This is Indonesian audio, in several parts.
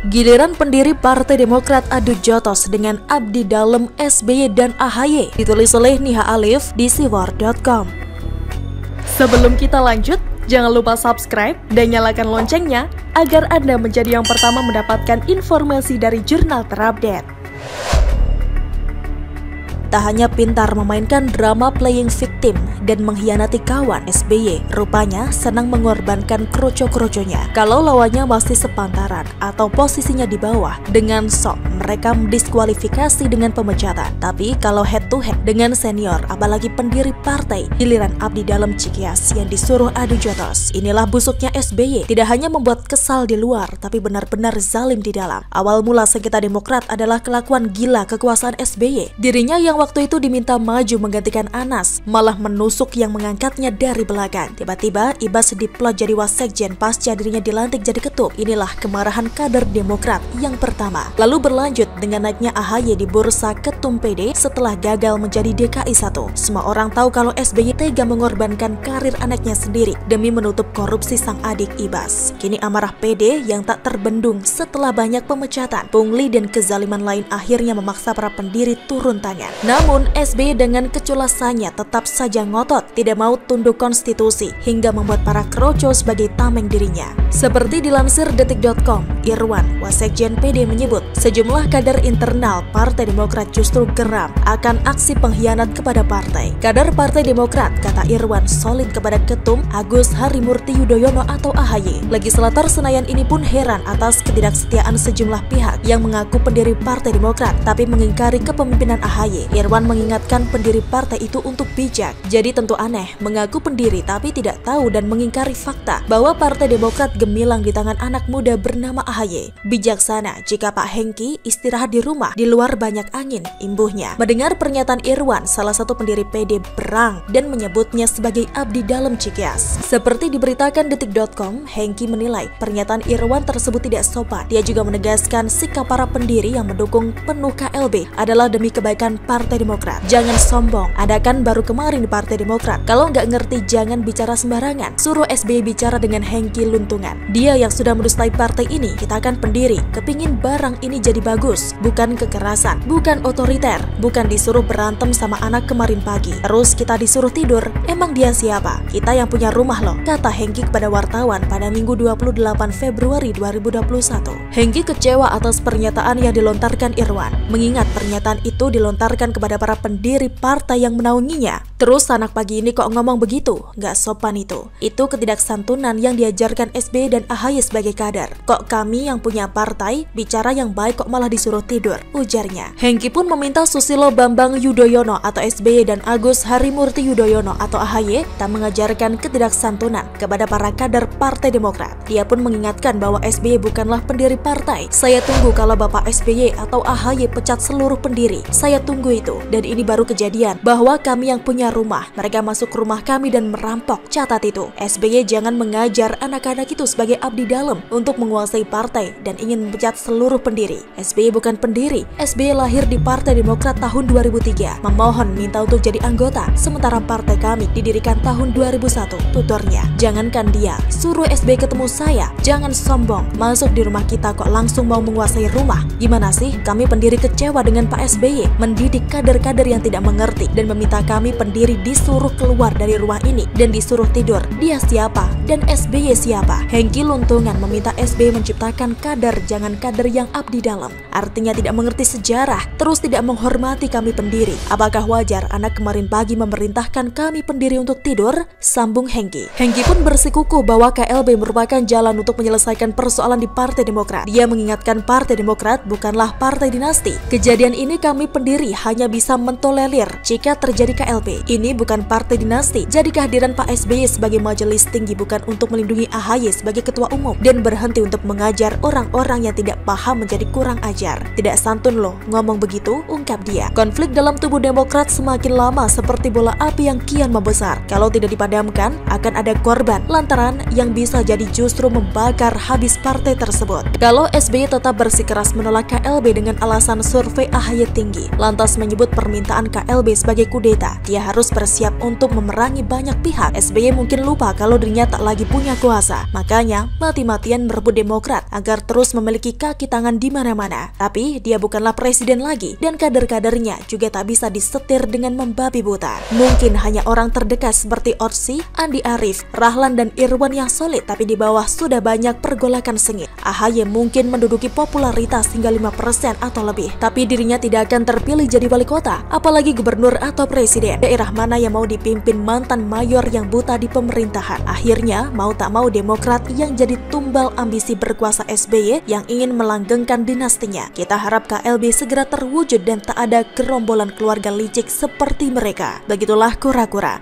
Giliran pendiri Partai Demokrat adu jotos dengan abdi dalem SBY dan AHY, ditulis oleh Niha Alif di siwar.com. Sebelum kita lanjut, jangan lupa subscribe dan nyalakan loncengnya agar Anda menjadi yang pertama mendapatkan informasi dari jurnal terupdate. Tak hanya pintar memainkan drama playing victim dan mengkhianati kawan, SBY rupanya senang mengorbankan kroco-kroconya. Kalau lawannya masih sepantaran atau posisinya di bawah, dengan sok mereka mendiskualifikasi dengan pemecatan. Tapi kalau head to head dengan senior, apalagi pendiri partai, giliran abdi dalam Cikias yang disuruh adu jotos. Inilah busuknya SBY, tidak hanya membuat kesal di luar, tapi benar-benar zalim di dalam. Awal mula sengketa Demokrat adalah kelakuan gila kekuasaan SBY. Dirinya yang waktu itu diminta maju menggantikan Anas, malah menusuk yang mengangkatnya dari belakang. Tiba-tiba Ibas diplot jadi wasekjen pasca dirinya dilantik jadi ketum. Inilah kemarahan kader Demokrat yang pertama. Lalu berlanjut dengan naiknya AHY di bursa ketum PD setelah gagal menjadi DKI 1. Semua orang tahu kalau SBY tega mengorbankan karir anaknya sendiri demi menutup korupsi sang adik Ibas. Kini amarah PD yang tak terbendung setelah banyak pemecatan, pungli dan kezaliman lain akhirnya memaksa para pendiri turun tangan. Namun SBY dengan keculasannya tetap saja ngotot, tidak mau tunduk konstitusi hingga membuat para kroco sebagai tameng dirinya. Seperti dilansir detik.com, Irwan, wasekjen PD menyebut sejumlah kader internal Partai Demokrat justru geram akan aksi pengkhianat kepada partai. Kader Partai Demokrat, kata Irwan, solid kepada ketum Agus Harimurti Yudhoyono atau AHY. Legislator Senayan ini pun heran atas ketidaksetiaan sejumlah pihak yang mengaku pendiri Partai Demokrat tapi mengingkari kepemimpinan AHY. Irwan mengingatkan pendiri partai itu untuk bijak. Jadi tentu aneh mengaku pendiri tapi tidak tahu dan mengingkari fakta bahwa Partai Demokrat gemilang di tangan anak muda bernama AHY. Bijaksana jika Pak Hengki istirahat di rumah, di luar banyak angin, imbuhnya. Mendengar pernyataan Irwan, salah satu pendiri PD berang dan menyebutnya sebagai abdi dalam Cikias. Seperti diberitakan detik.com, Hengki menilai pernyataan Irwan tersebut tidak sopan. Dia juga menegaskan sikap para pendiri yang mendukung penuh KLB adalah demi kebaikan Partai Demokrat. Jangan sombong, Anda kan baru kemarin di Partai Demokrat. Kalau nggak ngerti jangan bicara sembarangan. Suruh SBY bicara dengan Hengki luntungan. Dia yang sudah mendustai partai ini. Kita kan pendiri, kepingin barang ini jadi bagus, bukan kekerasan, bukan otoriter, bukan disuruh berantem sama anak kemarin pagi. Terus kita disuruh tidur. Emang dia siapa? Kita yang punya rumah loh, kata Hengki kepada wartawan pada Minggu 28 Februari 2021. Hengki kecewa atas pernyataan yang dilontarkan Irwan, mengingat pernyataan itu dilontarkan kepada para pendiri partai yang menaunginya. Terus anak pagi ini kok ngomong begitu? Gak sopan itu. Itu ketidaksantunan yang diajarkan SBY dan AHY sebagai kader. Kok kami yang punya partai bicara yang baik kok malah disuruh tidur, ujarnya. Hengki pun meminta Susilo Bambang Yudhoyono atau SBY dan Agus Harimurti Yudhoyono atau AHY tak mengajarkan ketidaksantunan kepada para kader Partai Demokrat. Dia pun mengingatkan bahwa SBY bukanlah pendiri partai. Saya tunggu kalau Bapak SBY atau AHY pecat seluruh pendiri. Saya tunggu itu. Dan ini baru kejadian bahwa kami yang punya rumah, mereka masuk ke rumah kami dan merampok. Catat itu. SBY jangan mengajar anak-anak itu sebagai abdi dalam untuk menguasai partai dan ingin memecat seluruh pendiri. SBY bukan pendiri. SBY lahir di Partai Demokrat tahun 2003, memohon minta untuk jadi anggota, sementara partai kami didirikan tahun 2001, tuturnya. Jangankan dia, suruh SBY ketemu saya. Jangan sombong, masuk di rumah kita kok langsung mau menguasai rumah. Gimana sih? Kami pendiri kecewa dengan Pak SBY, mendidik kader-kader yang tidak mengerti dan meminta kami pendiri disuruh keluar dari rumah ini dan disuruh tidur. Dia siapa? Dan SBY siapa? Hengki luntungan meminta SBY menciptakan kader, jangan kader yang abdi dalam. Artinya tidak mengerti sejarah, terus tidak menghormati kami pendiri. Apakah wajar anak kemarin pagi memerintahkan kami pendiri untuk tidur? Sambung Hengki. Hengki pun bersikukuh bahwa KLB merupakan jalan untuk menyelesaikan persoalan di Partai Demokrat. Dia mengingatkan Partai Demokrat bukanlah partai dinasti. Kejadian ini kami pendiri hanya bisa mentolerir jika terjadi KLB. Ini bukan partai dinasti. Jadi kehadiran Pak SBY sebagai majelis tinggi bukan untuk melindungi AHY sebagai ketua umum dan berhenti untuk mengajar orang-orang yang tidak paham menjadi kurang ajar. Tidak santun loh ngomong begitu, ungkap dia. Konflik dalam tubuh Demokrat semakin lama seperti bola api yang kian membesar. Kalau tidak dipadamkan, akan ada korban lantaran yang bisa jadi justru membakar habis partai tersebut. Kalau SBY tetap bersikeras menolak KLB dengan alasan survei AHY tinggi, lantas menyebut permintaan KLB sebagai kudeta, dia harus harus bersiap untuk memerangi banyak pihak. SBY mungkin lupa kalau dirinya tak lagi punya kuasa. Makanya mati-matian merebut Demokrat agar terus memiliki kaki tangan di mana-mana. Tapi dia bukanlah presiden lagi dan kader-kadernya juga tak bisa disetir dengan membabi buta. Mungkin hanya orang terdekat seperti Otsi, Andi Arief, Rahlan dan Irwan yang solid, tapi di bawah sudah banyak pergolakan sengit. AHY mungkin menduduki popularitas hingga 5% atau lebih, tapi dirinya tidak akan terpilih jadi wali kota, apalagi gubernur atau presiden. Daerah mana yang mau dipimpin mantan mayor yang buta di pemerintahan? Akhirnya mau tak mau Demokrat yang jadi tumbal ambisi berkuasa SBY yang ingin melanggengkan dinastinya. Kita harap KLB segera terwujud dan tak ada gerombolan keluarga licik seperti mereka. Begitulah kura-kura.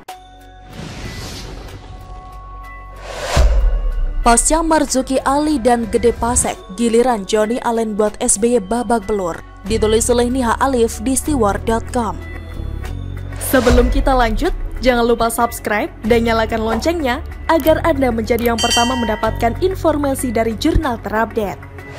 Pasca Marzuki Ali dan Gede Pasek, giliran Johnny Allen buat SBY babak belur. Ditulis oleh Niha Alif di steward.com. Sebelum kita lanjut, jangan lupa subscribe dan nyalakan loncengnya agar Anda menjadi yang pertama mendapatkan informasi dari jurnal terupdate.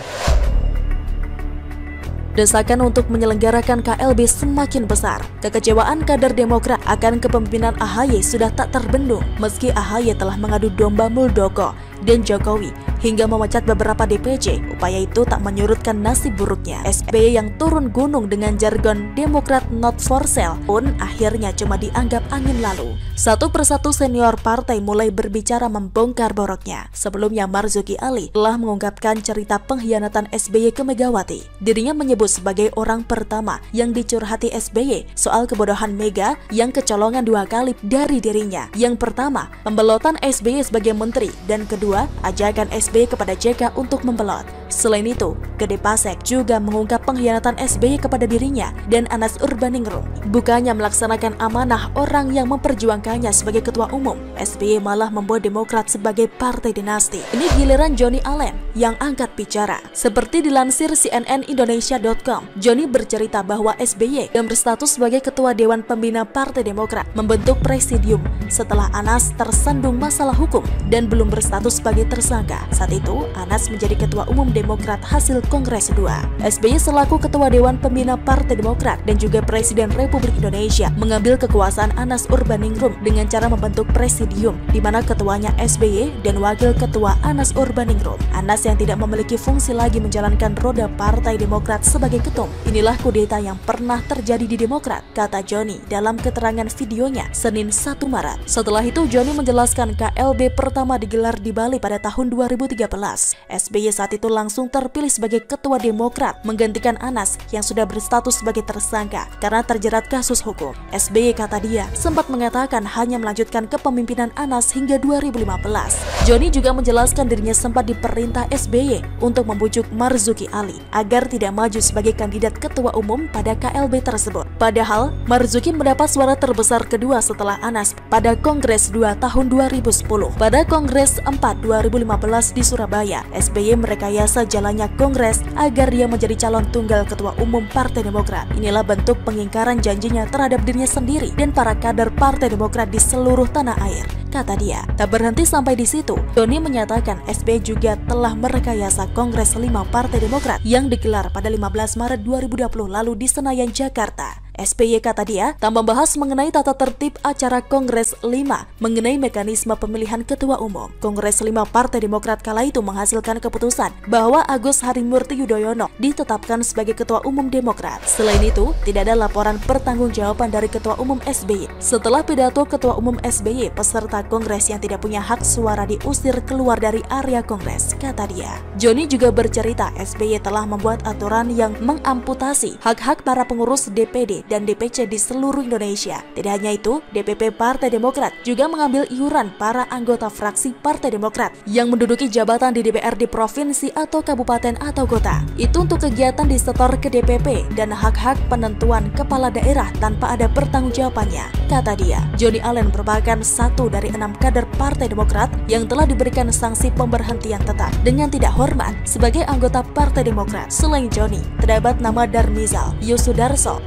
Desakan untuk menyelenggarakan KLB semakin besar. Kekecewaan kader Demokrat akan kepemimpinan AHY sudah tak terbendung meski AHY telah mengadu domba Muldoko dan Jokowi hingga memecat beberapa DPC. Upaya itu tak menyurutkan nasib buruknya SBY yang turun gunung dengan jargon Demokrat not for sale pun akhirnya cuma dianggap angin lalu. Satu persatu senior partai mulai berbicara membongkar boroknya. Sebelumnya Marzuki Ali telah mengungkapkan cerita pengkhianatan SBY ke Megawati. Dirinya menyebut sebagai orang pertama yang dicurhati SBY soal kebodohan Mega yang kecolongan 2 kali dari dirinya. Yang pertama, pembelotan SBY sebagai menteri, dan kedua, ajakan SBY kepada JK untuk membelot. Selain itu, Gede Pasek juga mengungkap pengkhianatan SBY kepada dirinya dan Anas Urbaningrum. Bukannya melaksanakan amanah orang yang memperjuangkannya sebagai ketua umum, SBY malah membuat Demokrat sebagai partai dinasti. Ini giliran Johnny Allen yang angkat bicara. Seperti dilansir cnnindonesia.com, Johnny bercerita bahwa SBY yang berstatus sebagai ketua Dewan Pembina Partai Demokrat membentuk presidium setelah Anas tersandung masalah hukum dan belum berstatus sebagai tersangka. Saat itu, Anas menjadi ketua umum Demokrat hasil Kongres 2. SBY selaku ketua Dewan Pembina Partai Demokrat dan juga Presiden Republik Indonesia mengambil kekuasaan Anas Urbaningrum dengan cara membentuk presidium di mana ketuanya SBY dan wakil ketua Anas Urbaningrum. Anas yang tidak memiliki fungsi lagi menjalankan roda Partai Demokrat sebagai ketum. Inilah kudeta yang pernah terjadi di Demokrat, kata Johnny dalam keterangan videonya Senin 1 Maret. Setelah itu Johnny menjelaskan KLB pertama digelar di Bali pada tahun 2013. SBY saat itu langsung terpilih sebagai ketua Demokrat menggantikan Anas yang sudah berstatus sebagai tersangka karena terjerat kasus hukum. SBY, kata dia, sempat mengatakan hanya melanjutkan kepemimpinan Anas hingga 2015. Johnny juga menjelaskan dirinya sempat diperintah SBY untuk membujuk Marzuki Ali agar tidak maju sebagai kandidat ketua umum pada KLB tersebut. Padahal Marzuki mendapat suara terbesar kedua setelah Anas pada Kongres 2 tahun 2010. Pada Kongres 4 2015 di Surabaya, SBY merekayasa jalannya Kongres agar dia menjadi calon tunggal ketua umum Partai Demokrat. Inilah bentuk pengingkaran janjinya terhadap dirinya sendiri dan para kader Partai Demokrat di seluruh tanah air, kata dia. Tak berhenti sampai di situ, Johnny menyatakan SBY juga telah merekayasa Kongres 5 Partai Demokrat yang digelar pada 15 Maret 2020 lalu di Senayan, Jakarta. SBY, kata dia, tak membahas mengenai tata tertib acara Kongres 5 mengenai mekanisme pemilihan ketua umum. Kongres 5 Partai Demokrat kala itu menghasilkan keputusan bahwa Agus Harimurti Yudhoyono ditetapkan sebagai ketua umum Demokrat. Selain itu, tidak ada laporan pertanggungjawaban dari ketua umum SBY. Setelah pidato ketua umum SBY, peserta Kongres yang tidak punya hak suara diusir keluar dari area Kongres, kata dia. Johnny juga bercerita SBY telah membuat aturan yang mengamputasi hak-hak para pengurus DPD dan DPC di seluruh Indonesia. Tidak hanya itu, DPP Partai Demokrat juga mengambil iuran para anggota fraksi Partai Demokrat yang menduduki jabatan di DPRD provinsi atau kabupaten atau kota. Itu untuk kegiatan disetor ke DPP dan hak-hak penentuan kepala daerah tanpa ada pertanggungjawabannya, kata dia. Johnny Allen merupakan satu dari 6 kader Partai Demokrat yang telah diberikan sanksi pemberhentian tetap dengan tidak hormat sebagai anggota Partai Demokrat. Selain Johnny, terdapat nama Darmizal, Yosudarso, Tri Yuliana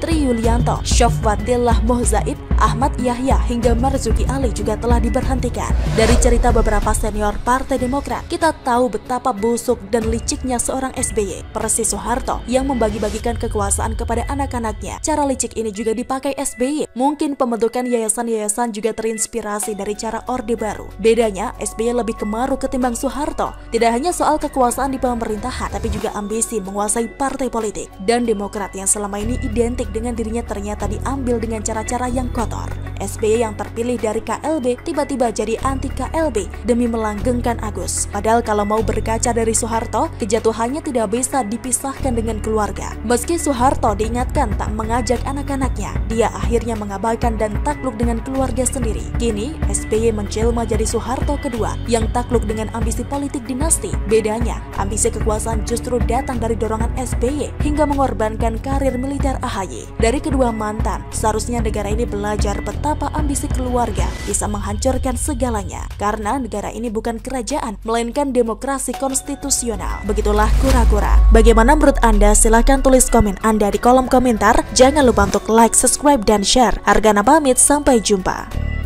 Widianto, Syofwatillah Mozaib, Ahmad Yahya hingga Marzuki Ali juga telah diberhentikan. Dari cerita beberapa senior Partai Demokrat, kita tahu betapa busuk dan liciknya seorang SBY, persis Soeharto, yang membagi-bagikan kekuasaan kepada anak-anaknya. Cara licik ini juga dipakai SBY. Mungkin pembentukan yayasan-yayasan juga terinspirasi dari cara Orde Baru. Bedanya, SBY lebih kemaru ketimbang Soeharto. Tidak hanya soal kekuasaan di pemerintahan, tapi juga ambisi menguasai partai politik. Dan Demokrat yang selama ini identik dengan dirinya ternyata diambil dengan cara-cara yang kotor. SBY yang terpilih dari KLB tiba-tiba jadi anti KLB demi melanggengkan Agus. Padahal kalau mau berkaca dari Soeharto, kejatuhannya tidak bisa dipisahkan dengan keluarga. Meski Soeharto diingatkan tak mengajak anak-anaknya, dia akhirnya mengabaikan dan takluk dengan keluarga sendiri. Kini, SBY menjelma jadi Soeharto kedua yang takluk dengan ambisi politik dinasti. Bedanya, ambisi kekuasaan justru datang dari dorongan SBY hingga mengorbankan karir militer AHY. Dari kedua mantan, seharusnya negara ini belajar betapa ambisi keluarga bisa menghancurkan segalanya. Karena negara ini bukan kerajaan, melainkan demokrasi konstitusional. Begitulah kura-kura. Bagaimana menurut Anda? Silahkan tulis komen Anda di kolom komentar. Jangan lupa untuk like, subscribe, dan share. Hargana pamit, sampai jumpa.